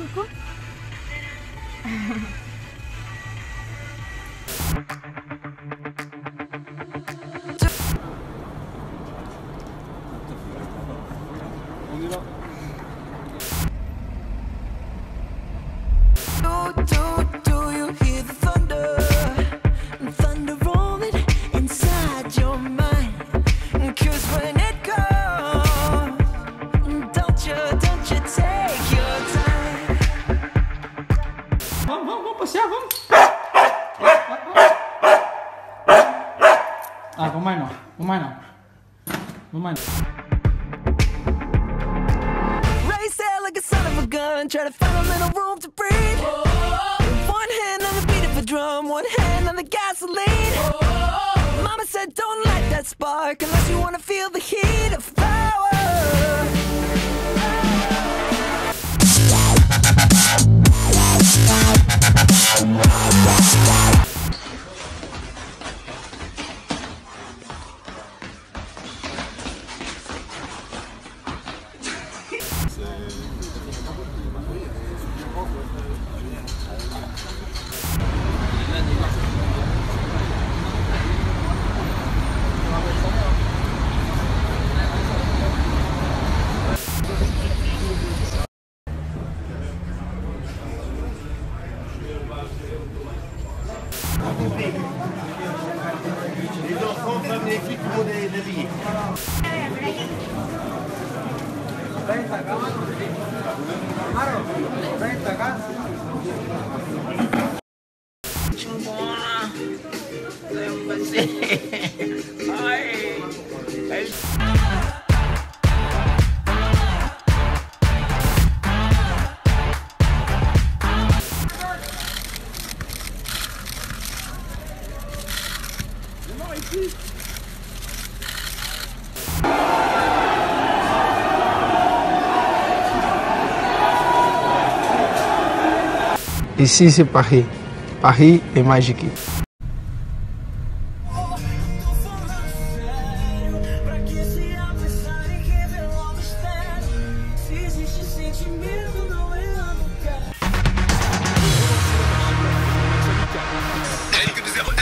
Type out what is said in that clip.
Coucou. On y va. Do you hear the thunder? Thunder rolling inside your mind. 'Cause when it comes, don't you take your time. Vamos passear, vamos. Ah, vamos mais não. Vamos mais não. Vamos mais não. Race there like a son of a gun. Try to find a little room to breathe. One hand on the beat of a drum, one hand on the gasoline. Mama said don't light that spark unless you wanna feel the heat of power. Les enfants, femmes, les filles, tout le monde est habillé. Ici c'est Paris. Paris est magique.